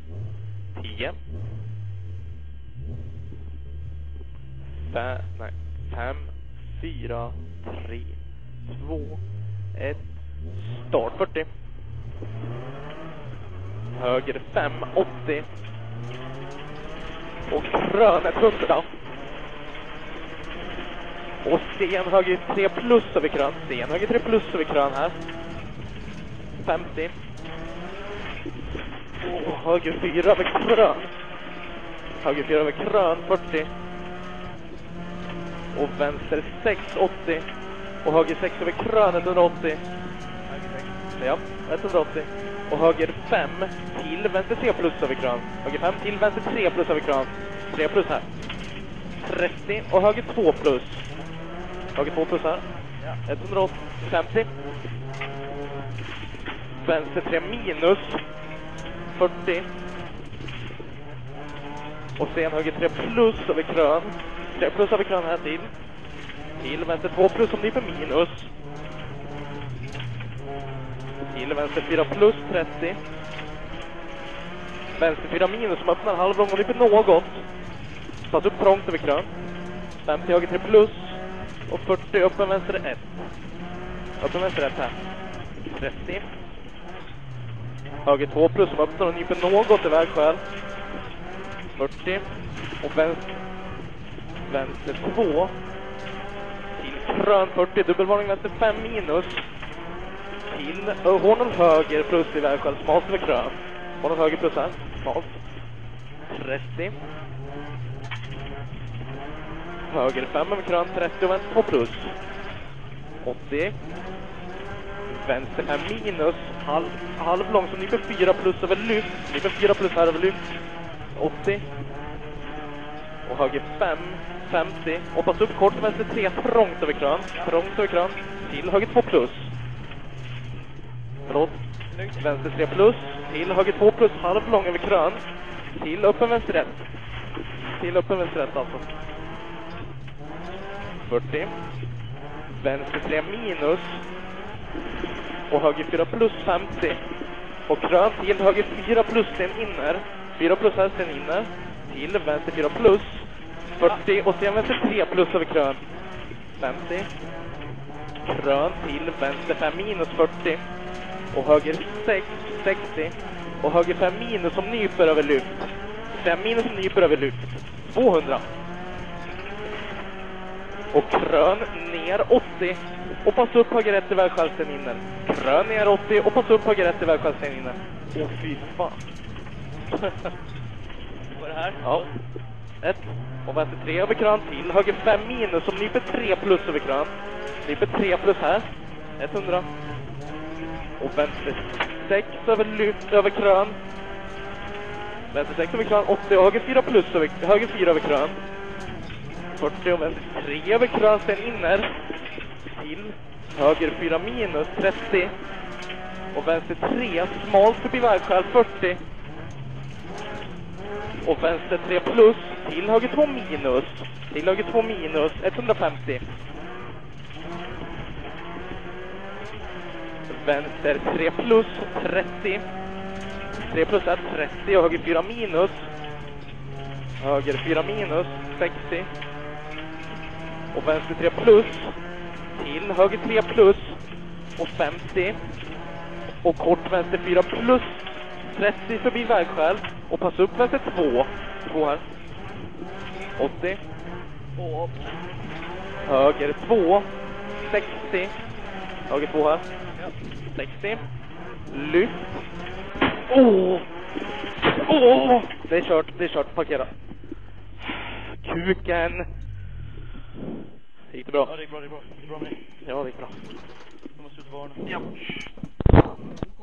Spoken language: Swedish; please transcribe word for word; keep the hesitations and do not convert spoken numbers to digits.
tio. Fem, nej, fem, fyra, tre, två, ett. Start fyrtio. Höger fem, åttio. Och grön ett hundra. Och sten höger tre plus över krön. Sten höger tre plus över krön här. femtio. Och höger fyra över krön. Höger fyra över krön, fyrtio. Och vänster sex, åttio. Och höger sex över krön, etthundraåttio. Ja, etthundraåttio. Och höger fem till vänster tre plus över krön. Höger fem till vänster tre plus över krön. tre plus här. trettio. Och höger två plus. Höger två plus här. etthundraåttio. femtio. Vänster tre minus. fyrtio. Och sen höger tre plus över krön. tre plus över krön här till. Till vänster två plus om det är för minus. Till vänster fyra plus trettio. Vänster fyra minus som öppnar halvlång om det är för något. Satt upp trångt över krön. femtio höger tre plus. Och fyrtio öppen vänster ett. Öppen vänster ett här. trettio. Höger två plus som öppnar och nyper något i vägskäl. fyrtio. Och vänster, vänster två. Till krön fyrtio. Dubbelvarning vänster fem minus. Till hårnål höger plus i vägskäl. Smalt över krön. Hårnål höger plus här. Smalt. trettio. Höger fem över krön. trettio och vänster två plus. åttio. Vänster fem minus. Halv, halv lång som nyper fyra plus över lyft. Nyper fyra plus här över lyft. åttio. Och höger fem. femtio. Och pass upp kort vänster tre. Trångt över krön. Trångt över krön. Till höger två plus. Förlåt. Vänster tre plus. Till höger två plus. Halv lång över krön. Till öppen vänster ett. Till öppen vänster ett alltså. fyrtio. Vänster tre minus. Och höger fyra plus femtio. Och krön till höger fyra plus sen inner. fyra plus här sen inner. Till vänster fyra plus. fyrtio. Och sen vänster tre plus över krön. femtio. Krön till vänster fem minus fyrtio. Och höger sex, sextio. Och höger fem minus som nyper över lyft. fem minus som nyper över lyft. tvåhundra. Och krön ner åttio. Och pass upp höger ett i vägskälsen inner. Krön ner åttio. Och pass upp höger ett i vägskälsen inner. Åh fy fan. Vad är det här? Ja. Ett. Och vänster tre över krön till. Höger fem minus som nyper tre plus över krön. Nyper tre plus här. etthundra. Och vänster sex över lyft över krön. Vänster sex över krön. åttio. Och höger fyra plus över, höger fyra över krön. fyrtio. Och vänster tre över krön sen inner. Till. Höger fyra minus. trettio. Och vänster tre smalt förbi vägskäl. fyrtio. Och vänster tre plus. Till höger två minus. Till höger två minus. etthundrafemtio. Vänster tre plus. trettio. tre plus är trettio. Och höger fyra minus. Höger fyra minus. sextio. Och vänster tre plus. Till höger tre plus. Och femtio. Och kort vänster fyra plus. trettio förbi vägskäl. Och pass upp vänster två. två här. åttio. Och höger två. sextio. Höger två här. sextio. Lyft. Åh! Åh! Det är kört, det är kört. Parkera. Kuken. Gick det bra? Ja, det gick bra, det gick bra. Det gick bra med dig. Ja, det gick bra. Du måste ut varna. Ja.